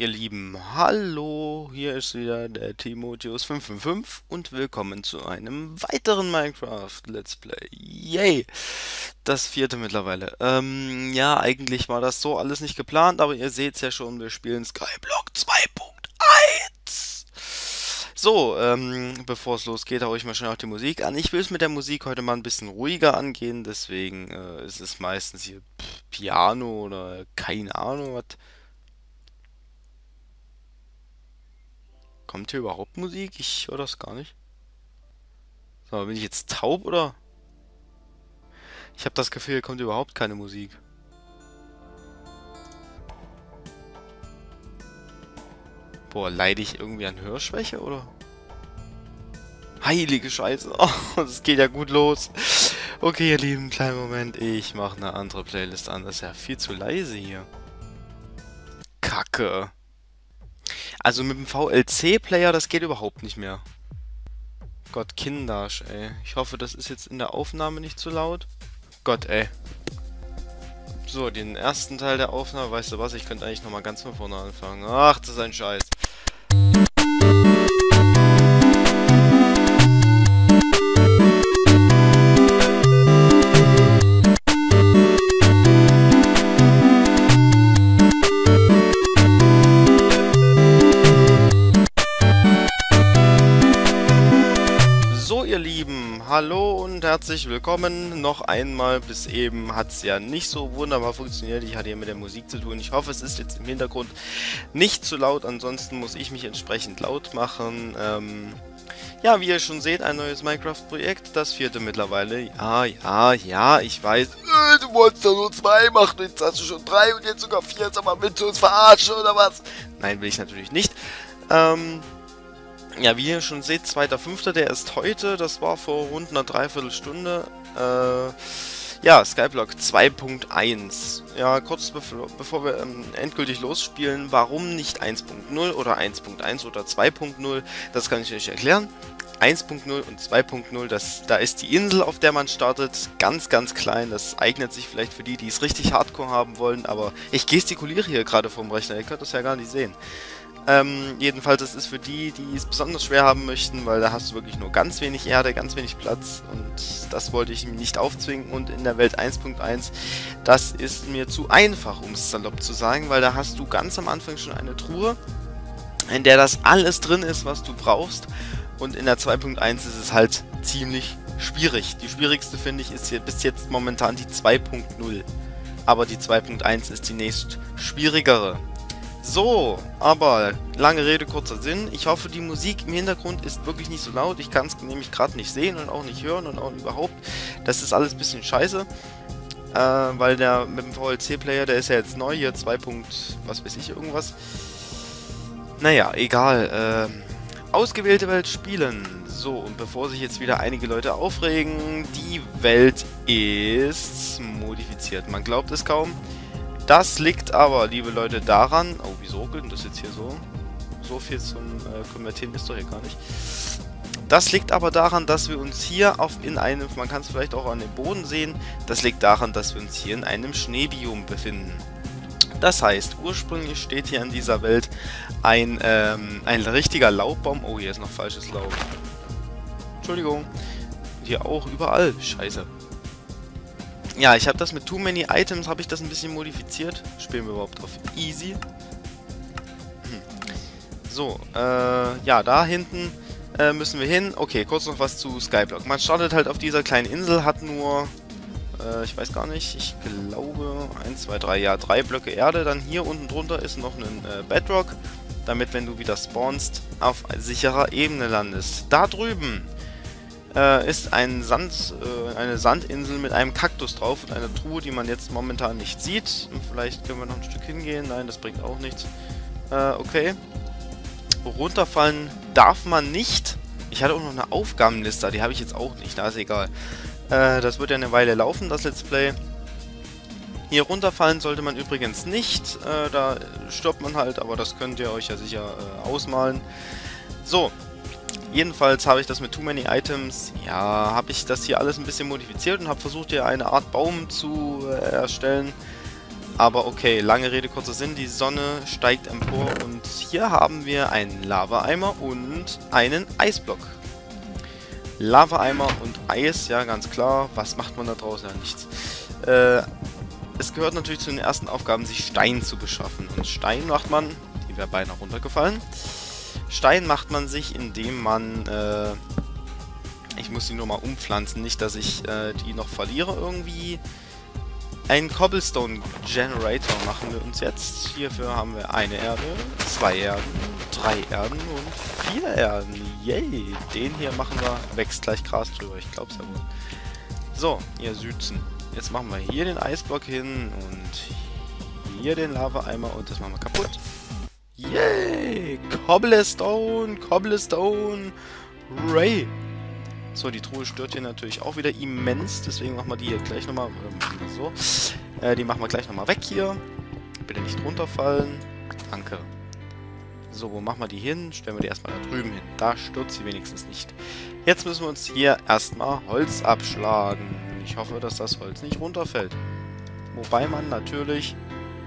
ihr Lieben, hallo, hier ist wieder der Timotheus555 und willkommen zu einem weiteren Minecraft Let's Play. Yay! Das vierte mittlerweile. Ja, eigentlich war das so alles nicht geplant, aber ihr seht es ja schon, wir spielen Skyblock 2.1. So, bevor es losgeht, haue ich mal schnell auch die Musik an. Ich will es mit der Musik heute mal ein bisschen ruhiger angehen, deswegen ist es meistens hier Piano oder keine Ahnung was. Kommt hier überhaupt Musik? Ich höre das gar nicht. So, bin ich jetzt taub oder? Ich habe das Gefühl, hier kommt überhaupt keine Musik. Boah, leide ich irgendwie an Hörschwäche oder? Heilige Scheiße. Oh, das geht ja gut los. Okay, ihr Lieben, kleinen Moment. Ich mache eine andere Playlist an. Das ist ja viel zu leise hier. Kacke. Also mit dem VLC-Player, das geht überhaupt nicht mehr. Gott, Kindersch, ey. Ich hoffe, das ist jetzt in der Aufnahme nicht zu laut. Gott, ey. So, den ersten Teil der Aufnahme, weißt du was, ich könnte eigentlich nochmal ganz von vorne anfangen. Ach, das ist ein Scheiß. So, ihr Lieben, hallo und herzlich willkommen noch einmal. Bis eben hat es ja nicht so wunderbar funktioniert. Ich hatte hier mit der Musik zu tun. Ich hoffe, es ist jetzt im Hintergrund nicht zu laut. Ansonsten muss ich mich entsprechend laut machen. Ja, wie ihr schon seht, ein neues Minecraft-Projekt. Das vierte mittlerweile. Ja, ich weiß. Du wolltest doch nur 2 machen. Jetzt hast du schon 3 und jetzt sogar 4. Sag mal, willst du uns verarschen oder was? Nein, will ich natürlich nicht. Ja, wie ihr schon seht, 2.5., der ist heute, das war vor rund einer Dreiviertelstunde. Ja, Skyblock 2.1. Ja, kurz bevor wir endgültig losspielen, warum nicht 1.0 oder 1.1 oder 2.0, das kann ich euch erklären. 1.0 und 2.0, da ist die Insel, auf der man startet, ganz, ganz klein. Das eignet sich vielleicht für die, die es richtig hardcore haben wollen, aber ich gestikuliere hier gerade vom Rechner, ihr könnt das ja gar nicht sehen. Jedenfalls, das ist für die, die es besonders schwer haben möchten, weil da hast du wirklich nur ganz wenig Erde, ganz wenig Platz und das wollte ich mir nicht aufzwingen. Und in der Welt 1.1, das ist mir zu einfach, um es salopp zu sagen, weil da hast du ganz am Anfang schon eine Truhe, in der das alles drin ist, was du brauchst, und in der 2.1 ist es halt ziemlich schwierig. Die schwierigste, finde ich, ist hier bis jetzt momentan die 2.0, aber die 2.1 ist die nächst schwierigere. So, aber lange Rede, kurzer Sinn. Ich hoffe, die Musik im Hintergrund ist wirklich nicht so laut. Ich kann es nämlich gerade nicht sehen und auch nicht hören und auch überhaupt. Das ist alles ein bisschen scheiße, weil der mit dem VLC-Player, der ist ja jetzt neu, hier 2. was weiß ich, irgendwas. Naja, egal. Ausgewählte Welt spielen. So, und bevor sich jetzt wieder einige Leute aufregen, die Welt ist modifiziert. Man glaubt es kaum. Das liegt aber, liebe Leute, daran... Oh, wieso ruckelt denn das jetzt hier so? So viel zum Konvertieren ist doch hier gar nicht. Das liegt aber daran, dass wir uns hier in einem... Man kann es vielleicht auch an dem Boden sehen. Das liegt daran, dass wir uns hier in einem Schneebiom befinden. Das heißt, ursprünglich steht hier in dieser Welt ein richtiger Laubbaum. Oh, hier ist noch falsches Laub. Entschuldigung. Hier auch, überall. Scheiße. Ja, ich habe das mit Too Many Items, habe ich das ein bisschen modifiziert. Spielen wir überhaupt auf Easy. So, ja, da hinten müssen wir hin. Okay, kurz noch was zu Skyblock. Man startet halt auf dieser kleinen Insel, hat nur, ich weiß gar nicht, ich glaube 1, 2, 3, ja, 3 Blöcke Erde. Dann hier unten drunter ist noch ein Bedrock, damit, wenn du wieder spawnst, auf sicherer Ebene landest. Da drüben ist eine Sandinsel mit einem Kaktus drauf und einer Truhe, die man jetzt momentan nicht sieht. Und vielleicht können wir noch ein Stück hingehen. Nein, das bringt auch nichts. Okay. Runterfallen darf man nicht. Ich hatte auch noch eine Aufgabenliste, die habe ich jetzt auch nicht. Da ist egal. Das wird ja eine Weile laufen, das Let's Play. Hier runterfallen sollte man übrigens nicht. Da stirbt man halt, aber das könnt ihr euch ja sicher ausmalen. So. Jedenfalls habe ich das mit Too Many Items, ja, habe ich das hier alles ein bisschen modifiziert und habe versucht, hier eine Art Baum zu erstellen. Aber okay, lange Rede, kurzer Sinn. Die Sonne steigt empor und hier haben wir einen Lava-Eimer und einen Eisblock. Lava-Eimer und Eis, ja ganz klar. Was macht man da draußen? Ja, nichts. Es gehört natürlich zu den ersten Aufgaben, sich Stein zu beschaffen. Und Stein macht man, die wäre beinahe runtergefallen. Stein macht man sich, indem man, ich muss die nur mal umpflanzen, nicht, dass ich die noch verliere irgendwie. Einen Cobblestone Generator machen wir uns jetzt. Hierfür haben wir eine Erde, 2 Erden, 3 Erden und 4 Erden. Yay! Den hier machen wir, wächst gleich Gras drüber, ich glaub's ja wohl. So, ihr Süßen. Jetzt machen wir hier den Eisblock hin und hier den Lava-Eimer und das machen wir kaputt. Yay! Cobblestone, Cobblestone, Ray! So, die Truhe stört hier natürlich auch wieder immens, deswegen machen wir die hier gleich nochmal, so, die machen wir gleich nochmal weg hier. Bitte nicht runterfallen. Danke. So, wo machen wir die hin? Stellen wir die erstmal da drüben hin. Da stürzt sie wenigstens nicht. Jetzt müssen wir uns hier erstmal Holz abschlagen. Ich hoffe, dass das Holz nicht runterfällt. Wobei man natürlich,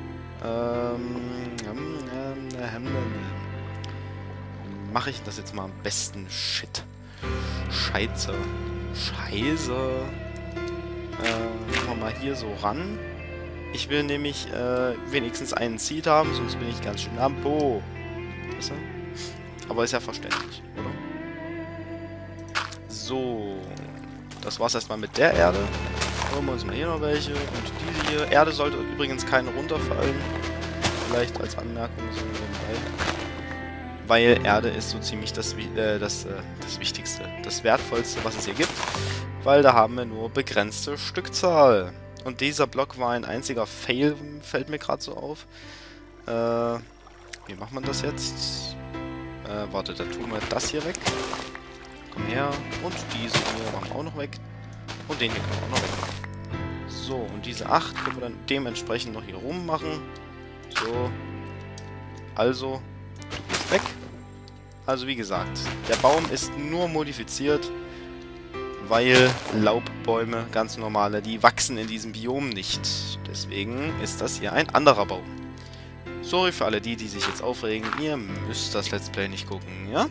mache ich das jetzt mal am besten? Shit. Scheiße. Scheiße. Machen wir mal hier so ran. Ich will nämlich wenigstens einen Seed haben, sonst bin ich ganz schön am Po. Weißt du? Aber ist ja verständlich, oder? So. Das war's erstmal mit der Erde. Holen wir uns mal hier noch welche. Und diese hier. Erde sollte übrigens keine runterfallen. Vielleicht als Anmerkung so nebenbei. Weil Erde ist so ziemlich das Wichtigste, das Wertvollste, was es hier gibt, weil da haben wir nur begrenzte Stückzahl. Und dieser Block war ein einziger Fail, fällt mir gerade so auf. Wie macht man das jetzt? Warte, dann tun wir das hier weg. Komm her. Und diesen hier machen wir auch noch weg. Und den hier können wir auch noch weg. So, und diese 8 können wir dann dementsprechend noch hier rum machen. So. Also, du bist weg. Also wie gesagt, der Baum ist nur modifiziert, weil Laubbäume, ganz normale, die wachsen in diesem Biom nicht. Deswegen ist das hier ein anderer Baum. Sorry für alle die, die sich jetzt aufregen. Ihr müsst das Let's Play nicht gucken, ja?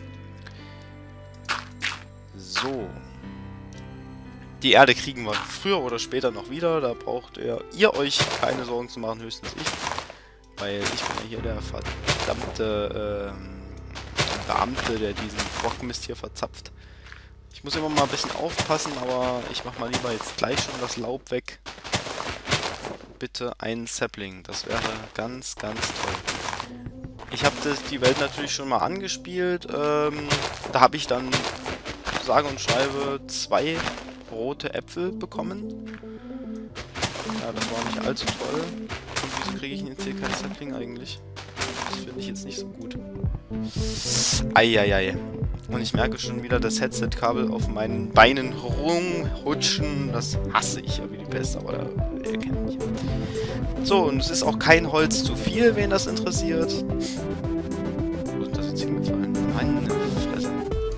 So. Die Erde kriegen wir früher oder später noch wieder. Da braucht ihr euch keine Sorgen zu machen, höchstens ich. Weil ich bin ja hier der verdammte Beamte, der diesen Brockmist hier verzapft. Ich muss immer mal ein bisschen aufpassen, aber ich mach mal lieber jetzt gleich schon das Laub weg. Bitte einen Sapling, das wäre ganz, ganz toll. Ich habe die Welt natürlich schon mal angespielt. Da habe ich dann, sage und schreibe, 2 rote Äpfel bekommen. Ja, das war nicht allzu toll. Und wieso kriege ich jetzt hier kein Sapling eigentlich? Das finde ich jetzt nicht so gut. Eieiei. Und ich merke schon wieder das Headset-Kabel auf meinen Beinen rumrutschen. Das hasse ich ja wie die Pest, aber ihr kennt mich. So, und es ist auch kein Holz zu viel, wen das interessiert. Wo ist das jetzt hingefallen? Meine Fresse.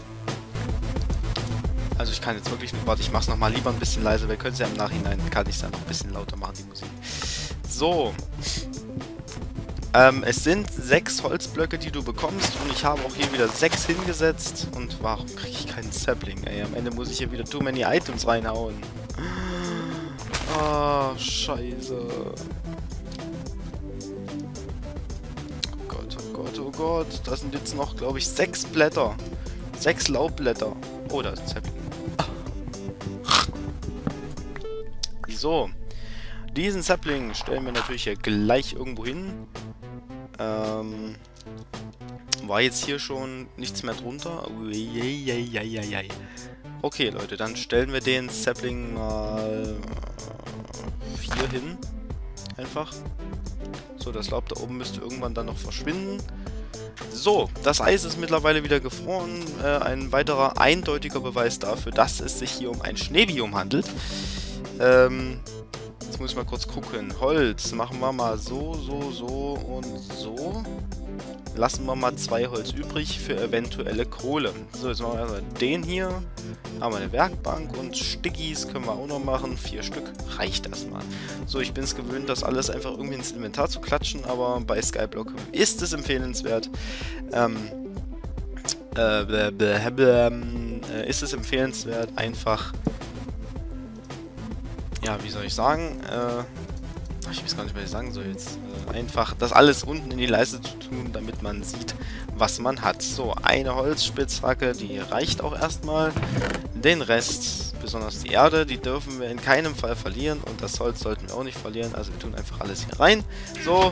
Also ich kann jetzt wirklich nur... Warte, ich mach's nochmal lieber ein bisschen leiser. Wir können es ja im Nachhinein... Kann ich es dann noch ein bisschen lauter machen, die Musik. So. Es sind 6 Holzblöcke, die du bekommst und ich habe auch hier wieder 6 hingesetzt. Und warum kriege ich keinen Sapling, ey? Am Ende muss ich hier wieder too many items reinhauen. Ah, scheiße. Oh Gott, oh Gott, oh Gott. Das sind jetzt noch, glaube ich, 6 Blätter. 6 Laubblätter. Oh, da ist ein Sapling. So. Diesen Sapling stellen wir natürlich hier gleich irgendwo hin. War jetzt hier schon nichts mehr drunter. Okay, Leute, dann stellen wir den Sapling mal hier hin. Einfach. So, das Laub da oben müsste irgendwann dann noch verschwinden. So, das Eis ist mittlerweile wieder gefroren. Ein weiterer eindeutiger Beweis dafür, dass es sich hier um ein Schneebiom handelt. Jetzt muss ich mal kurz gucken. Holz machen wir mal so, so, so und so. lassen wir mal 2 Holz übrig für eventuelle Kohle. So, jetzt machen wir erstmal den hier. Haben wir eine Werkbank und Stickies können wir auch noch machen. 4 Stück reicht erstmal. So, ich bin es gewöhnt, das alles einfach irgendwie ins Inventar zu klatschen, aber bei Skyblock ist es empfehlenswert. Ist es empfehlenswert, einfach, ja, wie soll ich sagen, ich weiß gar nicht, was ich sagen soll jetzt, einfach das alles unten in die Leiste zu tun, damit man sieht, was man hat. So, eine Holzspitzhacke, die reicht auch erstmal. Den Rest, besonders die Erde, die dürfen wir in keinem Fall verlieren und das Holz sollten wir auch nicht verlieren, also wir tun einfach alles hier rein. So,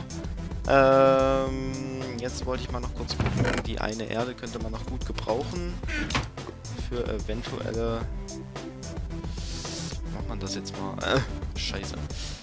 jetzt wollte ich mal noch kurz gucken, die eine Erde könnte man noch gut gebrauchen für eventuelle... Macht man das jetzt mal? Scheiße.